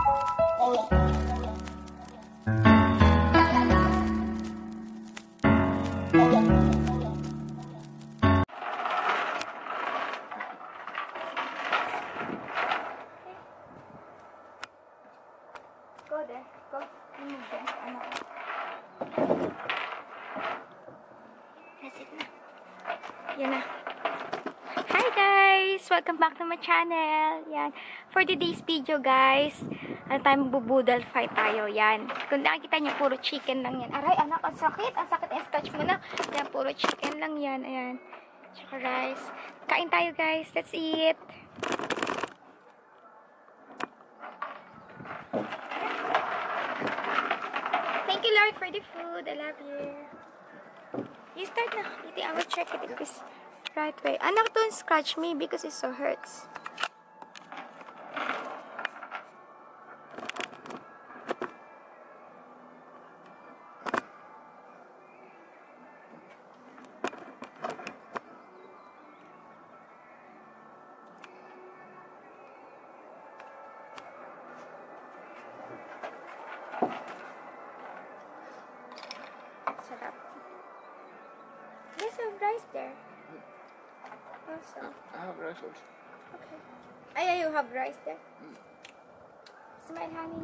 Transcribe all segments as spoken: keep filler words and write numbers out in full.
Go there. Go. Remove them. Ano? That's it na. Yan na. Hi guys! Welcome back to my channel. Yan. For today's video guys, ano tayo, magbubudal fight tayo. Yan. Kung nakikita niyo, puro chicken lang yan. Aray, anak, ang sakit. Ang sakit. Ang scratch mo na. Yan, puro chicken lang yan. Ayan. Tsaka rice. Kain tayo guys. Let's eat. Thank you Lord for the food. I love you. You start na. Iti, I will check it if it's right way. Anak, don't scratch me because it so hurts. Sarap. There's some rice there. Also. I have rice also. Okay. Ay, you have rice there. Mm. Smile, honey.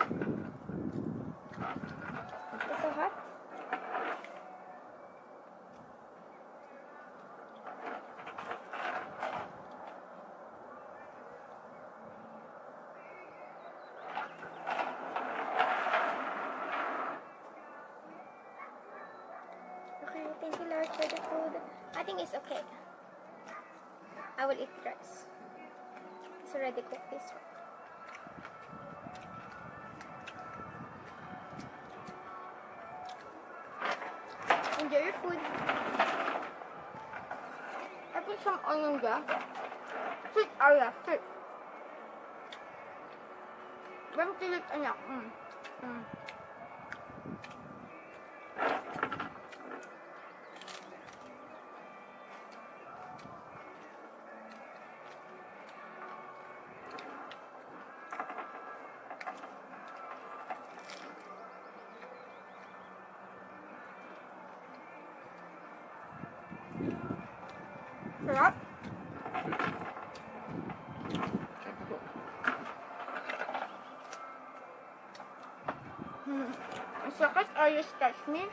It's so hot. Okay, thank you Lord for the food. I think it's okay. I will eat rice. It's already cooked this one. Enjoy your food. I put some onion there. Sweet, Arya, sweet. Bang tilit anak. Mm. Mm. Sarap. Hmm. Ang sakit. Are you scratch me?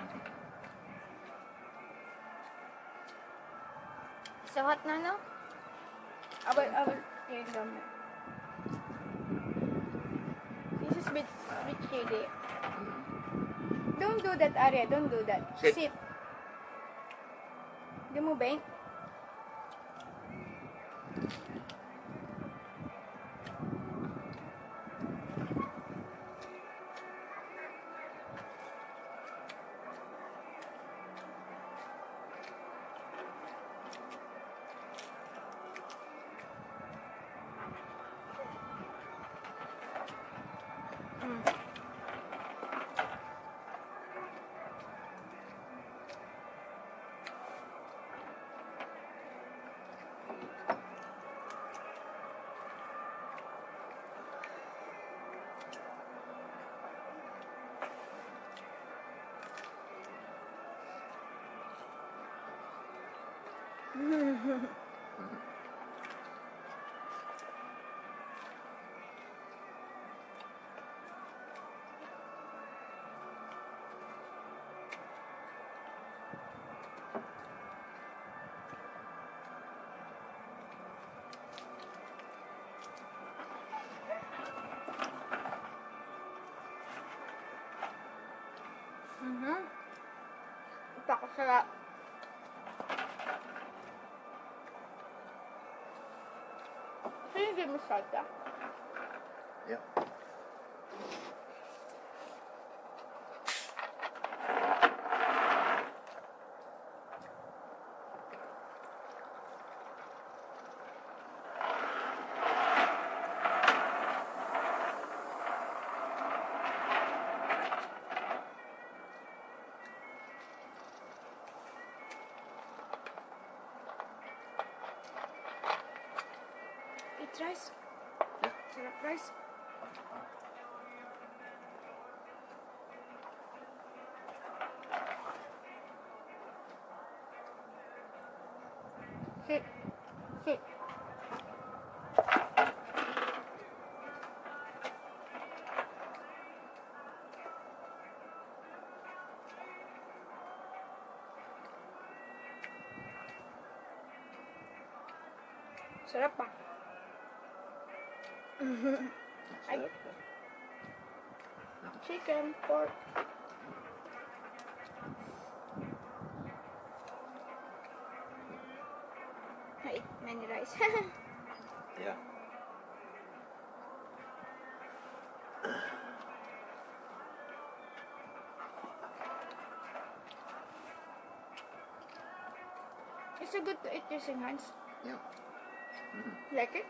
So hot na, no? I will, I will lay it down there. This is bit, bit chilly. Don't do that, Arya. Don't do that. Sit. Sit. Hindi mo ba? Mm. Mhm. Napakasarap. Sino hindi mo salta? Yeah. Eat rice. Yeah. Sarap rice. Sit. Sit. Sarap pa. Ay. Sarap. Chicken, pork. I eat many rice. Yeah. It's so good to eat using hands. Yeah. Like it?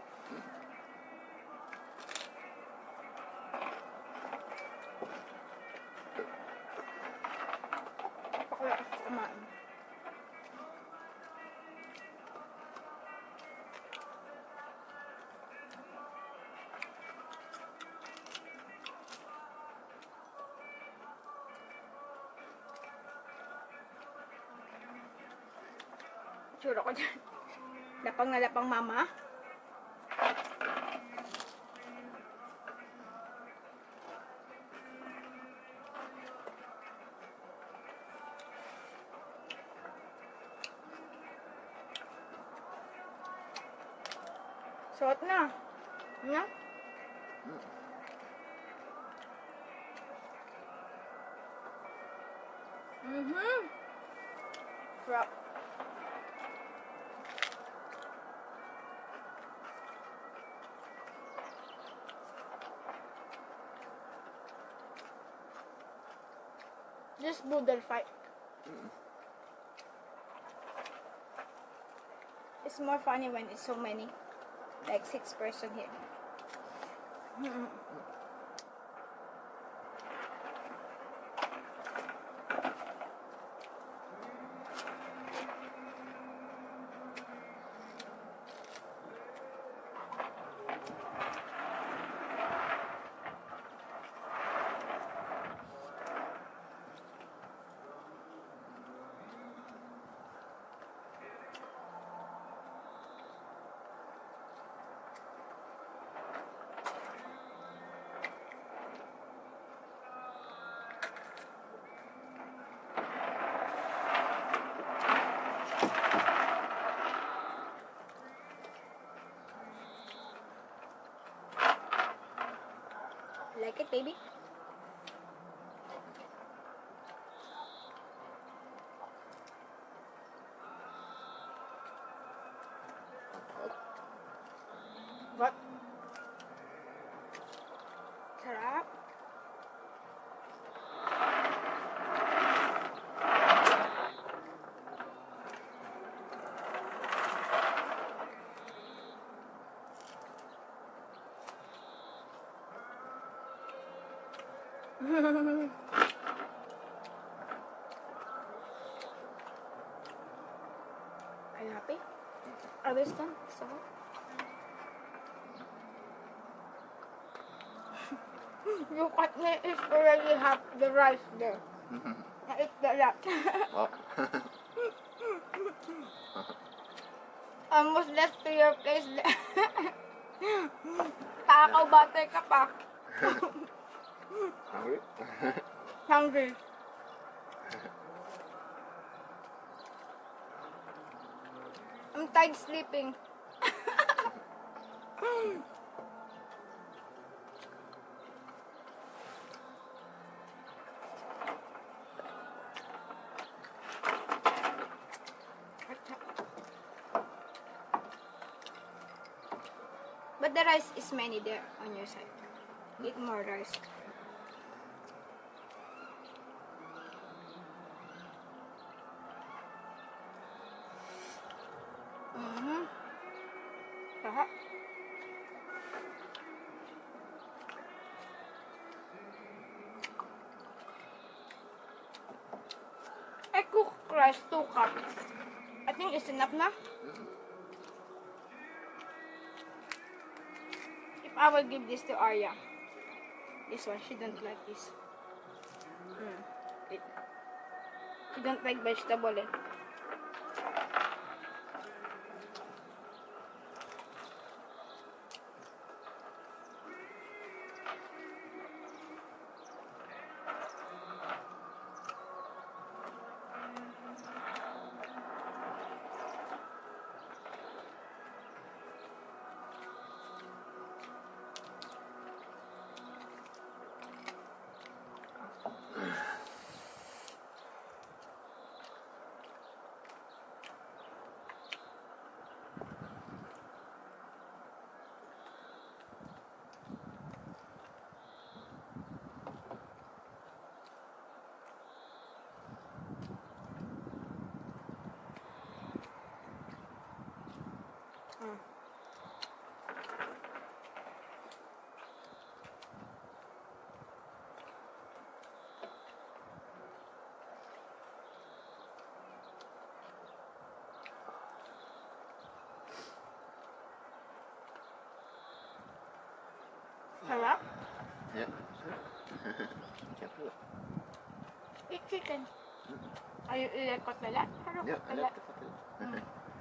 Napakalakas kumain. Tsura ko dyan. Lapang na lapang mama. Suot na. Na? Mm-hmm. Crap. Just boodle fight. It's more funny when it's so many. Like six person here. Like it, baby? What? Sarap. Are you happy? Are we done? So you cut me is already half the rice there. I eat the lot. Well. Almost left to your place. Takaw bate ka pa. Hungry? Hungry. I'm tired sleeping. But the rice is many there on your side. Eat more rice. Mm-hmm. Sarap. I cook rice two cups. I think it's enough na. If I will give this to Arya. This one, she don't like this. Mm. It, she don't like vegetable eh. Mm. Sarap? Yeah. Can't do it. Eat chicken. Are you eat kotlet? Harap Yeah, I kotlet. like the cutlet. Mm.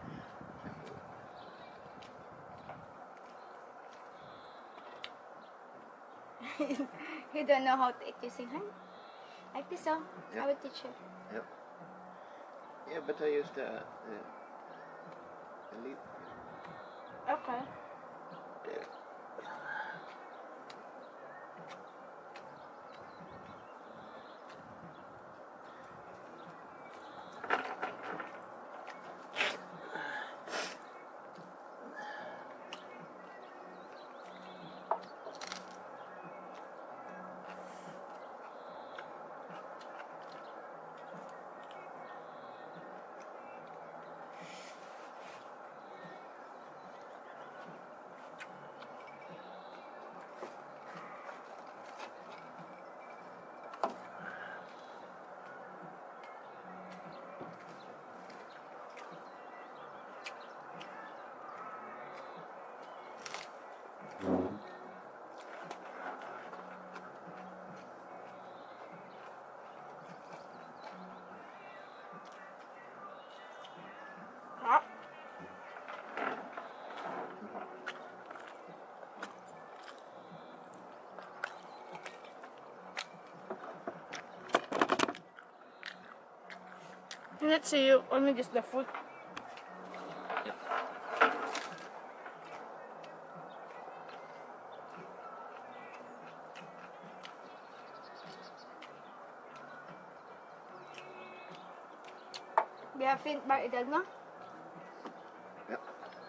You don't know how to eat using hand? Like this, oh. Yeah. I will teach you. Yeah. Yeah, but I use the, the, the lid. Okay. There. Sarap. Let's see you only just the food. Biar fin bar idag no? Yeah.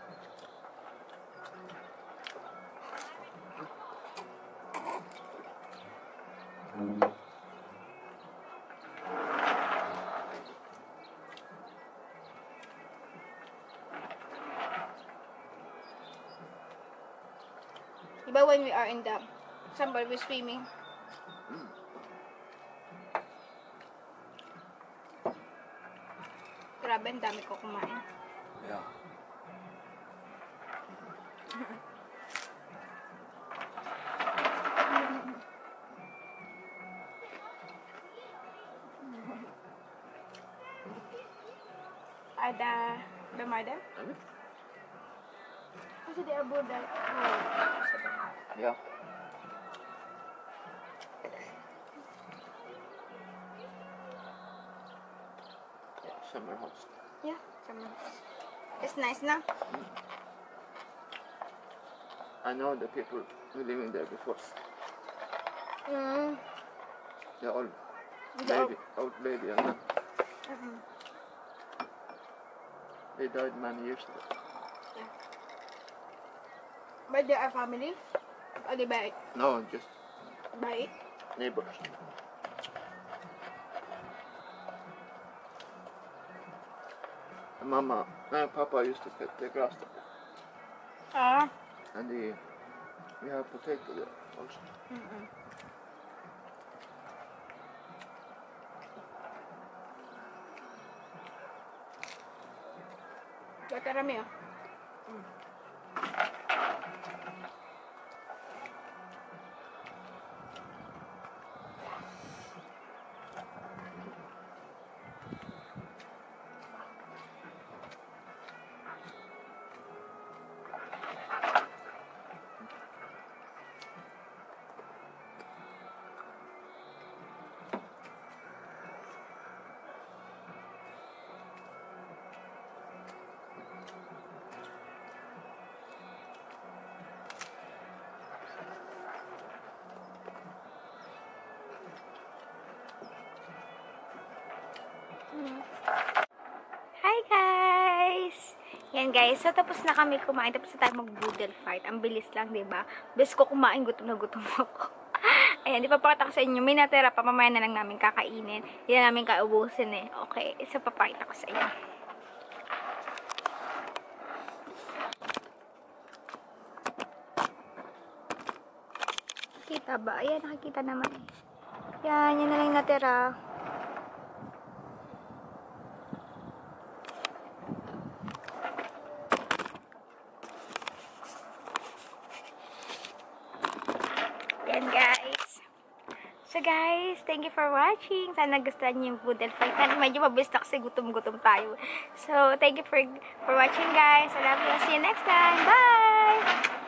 Diba when we are in the summer we swimming? Grabe, ang dami ko kumain. Yeah. Ada Damarda? Ano? Kasi di abo da. Yeah. Yeah, summer house. Yeah, summer. It's nice na. I know the people who living there before. Mm. The old The lady, old lady, and then Mhm. they died many years ago. Yeah. But they are family? O di ba? No, just Bait? neighbors. And Mama and Papa used to cut the grass there, Ah. and the we have potato there also. Mm-mm. Bata rami ah. Mm. Yan guys, so tapos na kami kumain, tapos na tayo mag-boodle fight. Ang bilis lang, diba? Bes ko kumain, gutom na gutom ako. Ayan, di papakita ko sa inyo. May natira pa, mamaya na lang namin kakainin. Hindi na namin kaubusin eh. Okay, so papakita ko sa inyo. Kita ba? Ayan, nakikita naman eh. Yan, yan na lang natira. Yan guys. So guys, thank you for watching. Sana gustuhan niyo yung boodle fight. Medyo mabilis na kasi gutom-gutom tayo. So, thank you for, for watching guys. I love you. See you next time. Bye!